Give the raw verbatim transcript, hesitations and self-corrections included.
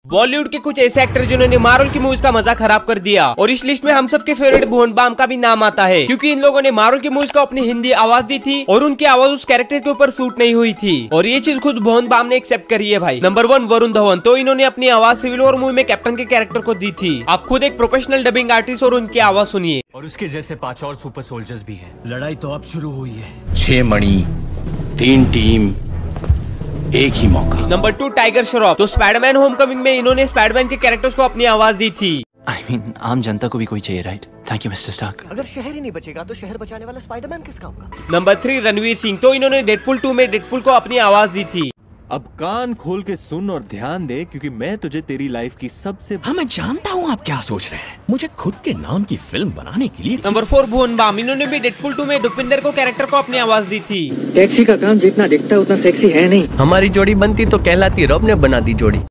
बॉलीवुड के कुछ ऐसे एक्टर जिन्होंने मार्वल की मूवीज का मजा खराब कर दिया, और इस लिस्ट में हम सबके फेवरेट भुवन बाम का भी नाम आता है, क्योंकि इन लोगों ने मार्वल की मूवीज को अपनी हिंदी आवाज दी थी और उनकी आवाज उस कैरेक्टर के ऊपर सूट नहीं हुई थी, और ये चीज खुद भुवन बाम ने एक्सेप्ट करी है भाई। Number one, Varun Dhawan. तो इन्होंने अपनी आवाज सिविल वॉर मूवी में कैप्टन के कैरेक्टर को दी थी। आप खुद एक प्रोफेशनल डबिंग आर्टिस्ट और उनकी आवाज सुनिए। और उसके जैसे पांच और सुपर सोल्जर्स भी हैं। लड़ाई तो अब शुरू हुई है। छह मणि, तीन टीम, एक ही मौका। Number two, Tiger Shroff. तो स्पाइडरमैन होमकमिंग में इन्होंने स्पाइडरमैन के कैरेक्टर्स को अपनी आवाज दी थी। आई मीन आम जनता को भी कोई चाहिए, right? Thank you mister Stark. अगर शहर ही नहीं बचेगा तो शहर बचाने वाला स्पाइडरमैन किस काम का? Number three, Ranveer Singh. तो इन्होंने डेडपुल टू में डेडपुल को अपनी आवाज दी थी। अब कान खोल के सुन और ध्यान दे, क्योंकि मैं तुझे तेरी लाइफ की सबसे हाँ, मैं जानता हूँ आप क्या सोच रहे हैं। मुझे खुद के नाम की फिल्म बनाने के लिए। Number four, Bhuvan Bam. इन्होंने भी डेडपुल टू में दुपिंदर को कैरेक्टर को अपनी आवाज दी थी। टैक्सी का काम जितना दिखता है उतना सेक्सी है नहीं। हमारी जोड़ी बनती तो कहलाती रब ने बना दी जोड़ी।